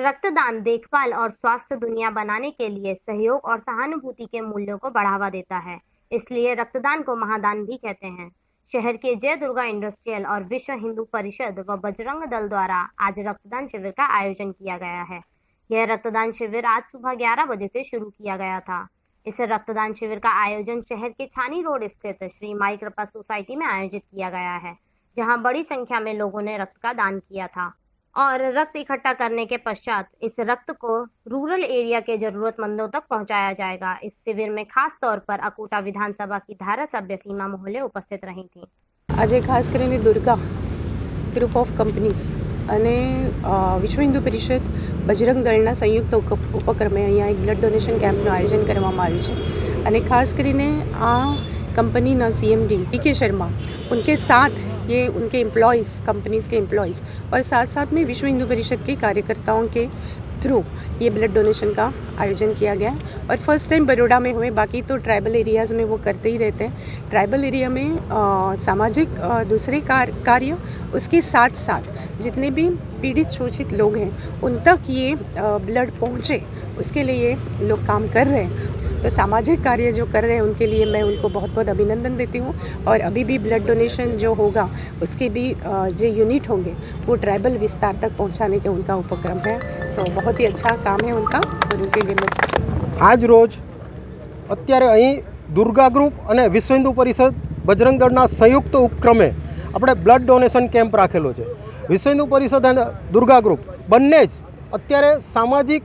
रक्तदान देखभाल और स्वास्थ्य दुनिया बनाने के लिए सहयोग और सहानुभूति के मूल्यों को बढ़ावा देता है। इसलिए रक्तदान को महादान भी कहते हैं। शहर के जय दुर्गा इंडस्ट्रियल और विश्व हिंदू परिषद व बजरंग दल द्वारा आज रक्तदान शिविर का आयोजन किया गया है। यह रक्तदान शिविर आज सुबह 11 बजे से शुरू किया गया था। इस रक्तदान शिविर का आयोजन शहर के छानी रोड स्थित श्री माई कृपा सोसाइटी में आयोजित किया गया है, जहां बड़ी संख्या में लोगों ने रक्त का दान किया था और रक्त इकट्ठा करने के पश्चात इस रक्त को रूरल एरिया के जरूरतमंदों तक पहुंचाया जाएगा। इस शिविर में खास तौर पर अकोटा विधानसभा की धारासभ्य सीमा मोहले उपस्थित रही थी। आज खास કરીને दुर्गा ग्रुप ऑफ कंपनीज અને વિશ્વ હિન્દુ પરિષદ બજરંગ દળના સંયુક્ત ઉપક્રમે અહીંયા એક બ્લડ ડોનેશન કેમ્પનું આયોજન કરવામાં આવ્યું છે અને ખાસ કરીને આ કંપનીના CMD PK શર્મા उनके साथ ये उनके एम्प्लॉयज़ कंपनीज़ के एम्प्लॉयज़ और साथ साथ में विश्व हिंदू परिषद के कार्यकर्ताओं के थ्रू ये ब्लड डोनेशन का आयोजन किया गया है। और फर्स्ट टाइम बड़ौदा में हुए, बाकी तो ट्राइबल एरियाज़ में वो करते ही रहते हैं। ट्राइबल एरिया में सामाजिक दूसरे कार्य, उसके साथ साथ जितने भी पीड़ित शोषित लोग हैं उन तक ये ब्लड पहुँचे, उसके लिए ये लोग काम कर रहे हैं। तो सामाजिक कार्य जो कर रहे हैं उनके लिए मैं उनको बहुत बहुत अभिनंदन देती हूँ। और अभी भी ब्लड डोनेशन जो होगा उसके भी जो यूनिट होंगे वो ट्राइबल विस्तार तक पहुँचाने के उनका उपक्रम है। तो बहुत ही अच्छा काम है उनका और उनके लिए आज रोज अत्यारे अहीं दुर्गा ग्रुप और विश्व हिंदू परिषद बजरंग दळना संयुक्त उपक्रमे આપણે ब्लड डोनेशन केम्प राखेलो છે। विश्व हिंदू परिषद અને दुर्गा ग्रुप बंने ज अत्यारे सामाजिक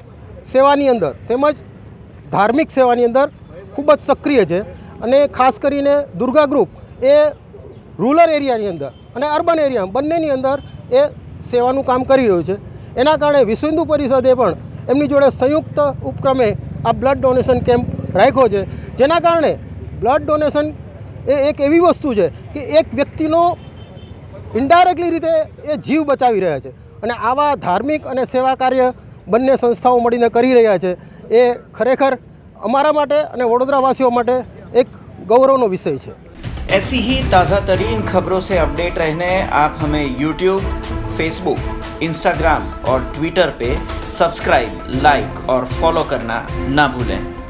सेवानी अंदर तेमज धार्मिक सेवानी अंदर खूब ज सक्रिय है। अने खास करीने दुर्गा ग्रुप ए रूरल एरियानी अंदर अने अर्बन एरिया बंनेनी अंदर ए सेवानुं काम करी रह्युं छे। एना कारणे विश्व हिंदू परिषदे पण एमनी जोड़े संयुक्त उपक्रमे आ ब्लड डोनेशन केम्प राख्यो छे, जेना कारणे ब्लड डोनेशन ए एक एवी वस्तु है कि एक व्यक्तिनो इन्डायरेक्टली रीते ए जीव बचावी रह्या छे। अने आवा धार्मिक अने सेवा कार्य बंने संस्थाओं मळीने करी रह्या छे। ये खरेखर अमारा माटे अने वडोदरावासीओ माटे एक गौरवनो विषय है। ऐसी ही ताज़ा तरीन खबरों से अपडेट रहने आप हमें YouTube, Facebook, Instagram और Twitter पे सब्सक्राइब, लाइक और फॉलो करना ना भूलें।